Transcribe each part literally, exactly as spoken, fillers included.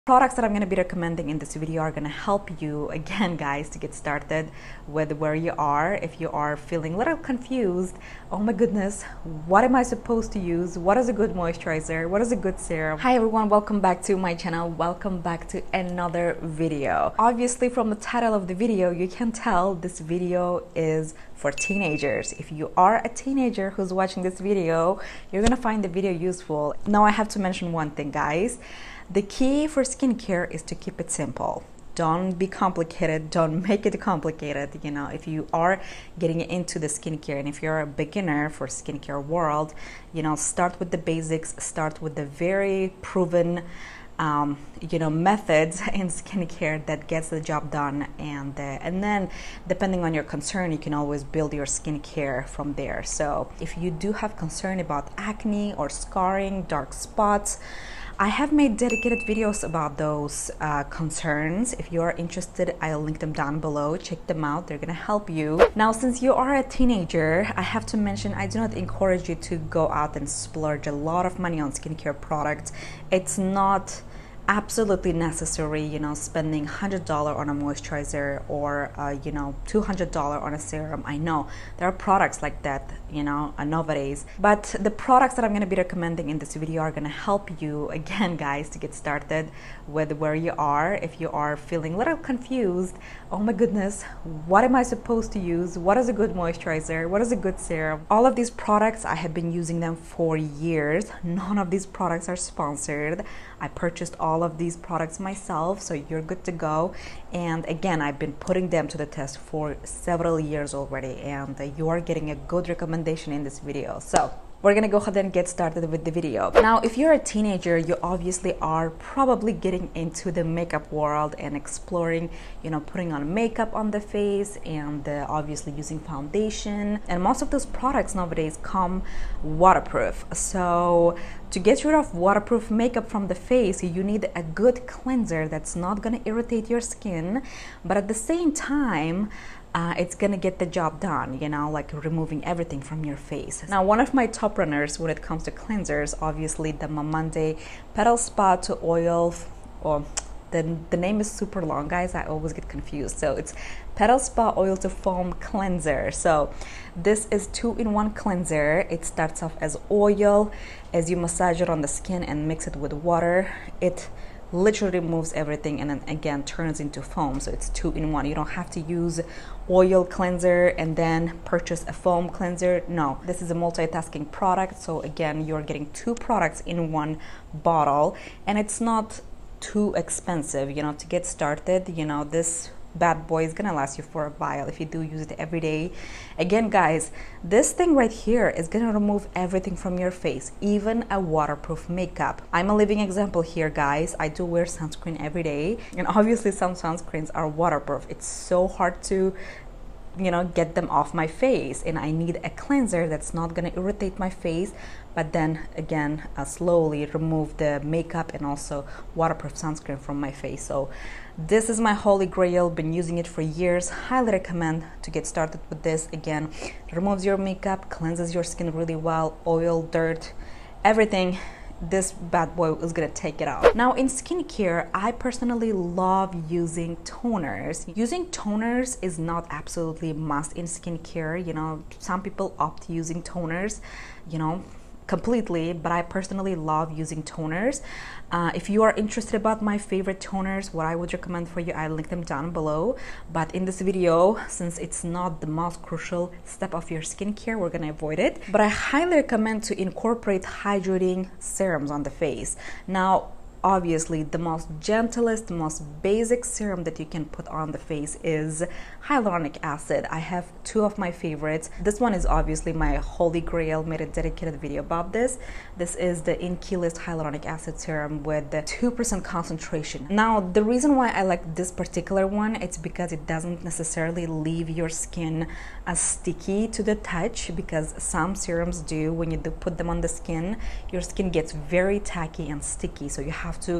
Products that I'm going to be recommending in this video are going to help you, again guys, to get started with where you are. If you are feeling a little confused, oh my goodness, what am I supposed to use? What is a good moisturizer? What is a good serum? Hi everyone, welcome back to my channel. Welcome back to another video. Obviously from the title of the video, you can tell this video is for teenagers. If you are a teenager who's watching this video, you're going to find the video useful. Now I have to mention one thing, guys. The key for skincare is to keep it simple. Don't be complicated. Don't make it complicated. You know, if you are getting into the skincare and if you're a beginner for skincare world, you know, start with the basics. Start with the very proven, um, you know, methods in skincare that gets the job done. And uh, and then, depending on your concern, you can always build your skincare from there. So if you do have concern about acne or scarring, dark spots, I have made dedicated videos about those uh, concerns. If you are interested, I'll link them down below. Check them out. They're gonna help you. Now, since you are a teenager, I have to mention I do not encourage you to go out and splurge a lot of money on skincare products. It's not absolutely necessary, you know, spending one hundred dollars on a moisturizer or, uh, you know, two hundred dollars on a serum. I know there are products like that, you know, uh, nowadays. But the products that I'm going to be recommending in this video are going to help you, again, guys, to get started with where you are. If you are feeling a little confused, oh my goodness, what am I supposed to use? What is a good moisturizer? What is a good serum? All of these products, I have been using them for years. None of these products are sponsored. I purchased all of these products myself, so you're good to go. And again, I've been putting them to the test for several years already, and uh, you are getting a good recommendation in this video. So we're gonna go ahead and get started with the video. Now, if you're a teenager, you obviously are probably getting into the makeup world and exploring, you know, putting on makeup on the face and uh, obviously using foundation. And most of those products nowadays come waterproof. So to get rid of waterproof makeup from the face, you need a good cleanser that's not gonna irritate your skin, but at the same time, Uh, it's gonna get the job done, you know, like removing everything from your face. Now, one of my top runners when it comes to cleansers, obviously the Mamande Petal Spa to Oil, or the, the name is super long, guys, I always get confused. So it's Petal Spa Oil to Foam Cleanser. So this is two-in-one cleanser. It starts off as oil. As you massage it on the skin and mix it with water, it literally removes everything and then again turns into foam. So it's two in one. You don't have to use oil cleanser and then purchase a foam cleanser. No, this is a multitasking product. So again, you're getting two products in one bottle, and it's not too expensive, you know, to get started. You know, this bad boy is gonna last you for a while if you do use it every day. Again, guys, this thing right here is gonna remove everything from your face, even a waterproof makeup. I'm a living example here, guys. I do wear sunscreen every day, and obviously some sunscreens are waterproof. It's so hard to, you know, get them off my face, and I need a cleanser that's not gonna irritate my face, but then again uh, slowly remove the makeup and also waterproof sunscreen from my face. So this is my holy grail, been using it for years. Highly recommend to get started with this. Again, removes your makeup, cleanses your skin really well, oil, dirt, everything. This bad boy is gonna take it out. Now, in skincare, I personally love using toners. Using toners is not absolutely a must in skincare. You know, some people opt using toners, you know, completely, but I personally love using toners. Uh, if you are interested about my favorite toners, what I would recommend for you, I'll link them down below. But in this video, since it's not the most crucial step of your skincare, we're gonna avoid it. But I highly recommend to incorporate hydrating serums on the face. Now, obviously, the most gentlest, most basic serum that you can put on the face is hyaluronic acid. I have two of my favorites. This one is obviously my holy grail. Made a dedicated video about this. This is the INKEY List hyaluronic acid serum with the two percent concentration. Now, the reason why I like this particular one, it's because it doesn't necessarily leave your skin as sticky to the touch, because some serums do. When you do put them on the skin, your skin gets very tacky and sticky, so you have to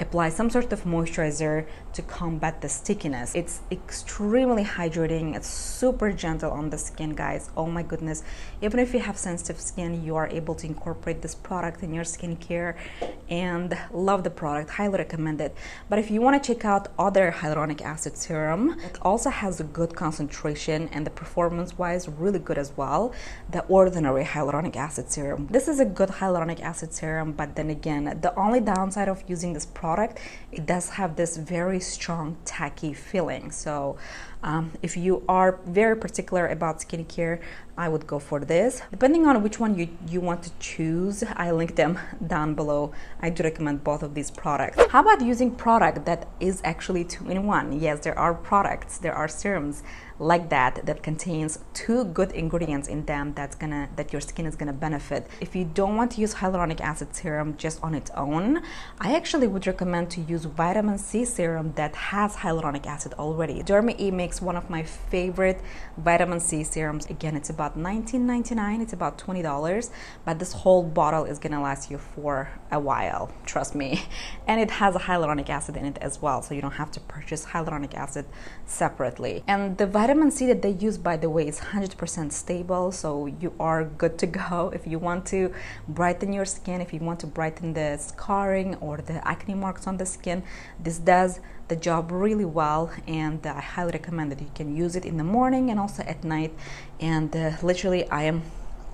apply some sort of moisturizer to combat the stickiness. It's extremely hydrating. It's super gentle on the skin, guys. Oh my goodness. Even if you have sensitive skin, you are able to incorporate this product in your skincare, and love the product. Highly recommend it. But if you want to check out other hyaluronic acid serum, it also has a good concentration and the performance wise really good as well, the Ordinary hyaluronic acid serum. This is a good hyaluronic acid serum, but then again, the only downside of using this product, it does have this very strong tacky feeling. So um, if you are very particular about skincare, I would go for this. Depending on which one you, you want to choose, I link them down below. I do recommend both of these products. How about using product that is actually two in one? Yes, there are products, there are serums like that that contains two good ingredients in them that's gonna that your skin is gonna benefit. If you don't want to use hyaluronic acid serum just on its own, I actually would recommend to use vitamin C serum that has hyaluronic acid already. Derma E makes one of my favorite vitamin C serums. Again, it's about nineteen ninety-nine, it's about twenty dollars, but this whole bottle is gonna last you for a while, trust me. And it has a hyaluronic acid in it as well, so you don't have to purchase hyaluronic acid separately. And the vitamin C that they use, by the way, is one hundred percent stable, so you are good to go. If you want to brighten your skin, if you want to brighten the scarring or the acne marks on the skin, this does the job really well, and uh, I highly recommend that you can use it in the morning and also at night. And uh, literally I am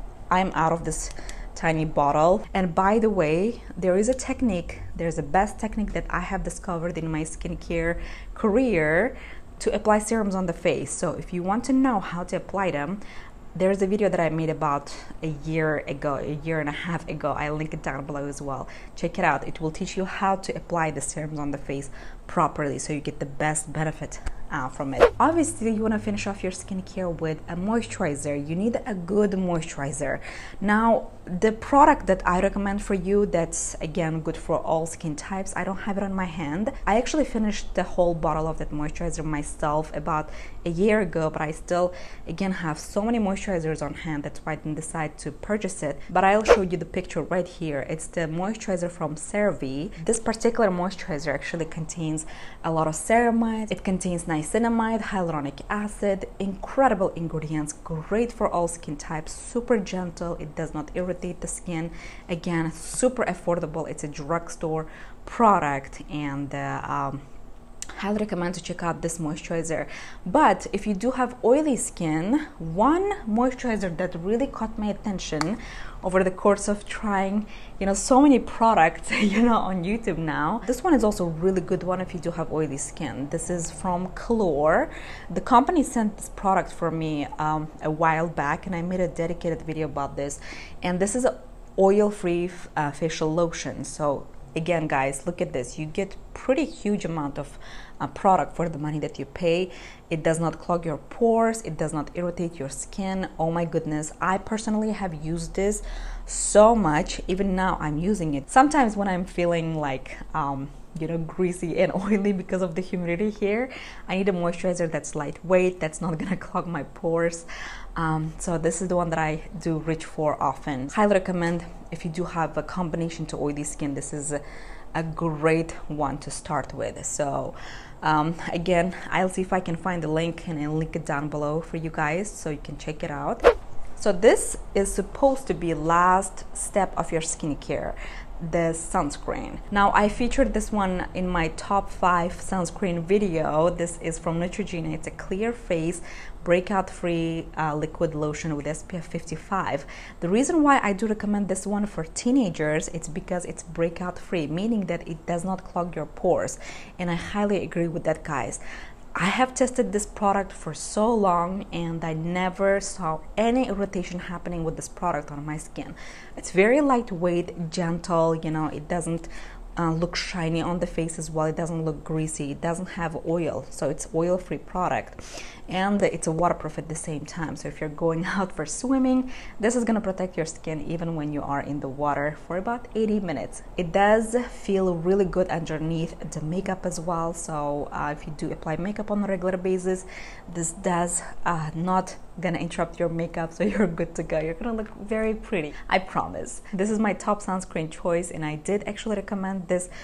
I am out of this tiny bottle. And by the way, there is a technique, there's a best technique that I have discovered in my skincare career to apply serums on the face. So if you want to know how to apply them, there's a video that I made about a year ago, a year and a half ago. I link it down below as well. Check it out. It will teach you how to apply the serums on the face properly so you get the best benefit uh, from it. Obviously, you want to finish off your skincare with a moisturizer. You need a good moisturizer. Now, the product that I recommend for you that's, again, good for all skin types, I don't have it on my hand. I actually finished the whole bottle of that moisturizer myself about a year ago, but I still, again, have so many moisturizers on hand. That's why I didn't decide to purchase it. But I'll show you the picture right here. It's the moisturizer from CeraVe. This particular moisturizer actually contains a lot of ceramides. It contains niacinamide, hyaluronic acid, incredible ingredients, great for all skin types, super gentle. It does not irritate the skin. Again, super affordable. It's a drugstore product, and uh, um, highly recommend to check out this moisturizer. But if you do have oily skin, one moisturizer that really caught my attention over the course of trying, you know, so many products, you know, on YouTube now. This one is also a really good one if you do have oily skin. This is from Color. The company sent this product for me um, a while back, and I made a dedicated video about this. And this is an oil-free uh, facial lotion. So again, guys, look at this. You get pretty huge amount of uh, product for the money that you pay. It does not clog your pores. It does not irritate your skin. Oh my goodness. I personally have used this so much. Even now I'm using it. Sometimes when I'm feeling like, um, you know, greasy and oily because of the humidity here, I need a moisturizer that's lightweight, that's not gonna clog my pores. Um, so this is the one that I do reach for often. Highly recommend if you do have a combination to oily skin. This is a, a great one to start with. So um, again, I'll see if I can find the link and I'll link it down below for you guys so you can check it out. So this is supposed to be last step of your skincare, the sunscreen. Now, I featured this one in my top five sunscreen video. This is from Neutrogena. It's a clear face breakout free uh, liquid lotion with S P F fifty-five. The reason why I do recommend this one for teenagers, it's because it's breakout free, meaning that it does not clog your pores, and I highly agree with that, guys. I have tested this product for so long and I never saw any irritation happening with this product on my skin. It's very lightweight, gentle, you know, it doesn't uh, look shiny on the face as well. It doesn't look greasy. It doesn't have oil, so it's oil-free product. And it's a waterproof at the same time. So if you're going out for swimming, this is gonna protect your skin even when you are in the water for about eighty minutes. It does feel really good underneath the makeup as well. So uh, if you do apply makeup on a regular basis, this does uh, not gonna interrupt your makeup, so you're good to go. You're gonna look very pretty, I promise. This is my top sunscreen choice, and I did actually recommend this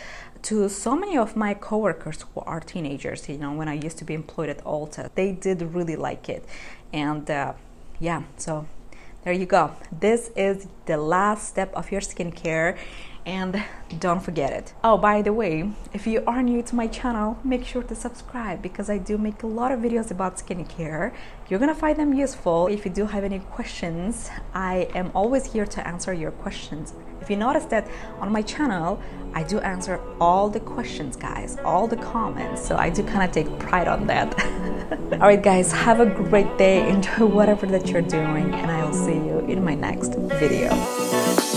to so many of my coworkers who are teenagers, you know, when I used to be employed at Ulta, they did really like it. And uh, yeah, so there you go. This is the last step of your skincare, and don't forget it. Oh, by the way, if you are new to my channel, make sure to subscribe because I do make a lot of videos about skincare. You're gonna find them useful. If you do have any questions, I am always here to answer your questions. If you notice that on my channel, I do answer all the questions, guys, all the comments. So I do kind of take pride on that. All right, guys, have a great day. Enjoy whatever that you're doing, and I will see you in my next video.